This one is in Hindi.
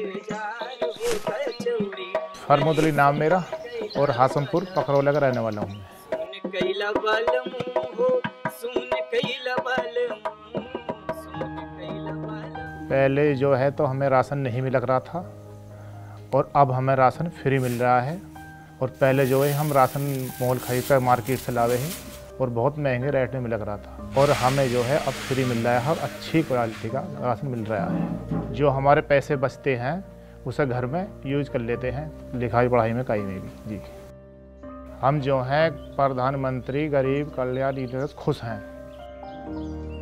फरमुदली नाम मेरा और हासमपुर पखरौला का रहने वाला हूँ। पहले जो है तो हमें राशन नहीं मिल रहा था और अब हमें राशन फ्री मिल रहा है। और पहले जो है हम राशन मोल खरीद कर मार्केट से लावे हैं और बहुत महंगे रेट में मिल रहा था, और हमें जो है अब फ्री मिल रहा है और अच्छी क्वालिटी का राशन मिल रहा है। जो हमारे पैसे बचते हैं उसे घर में यूज कर लेते हैं, लिखाई पढ़ाई में कहीं में भी। जी, हम जो हैं प्रधानमंत्री गरीब कल्याण योजना से खुश हैं।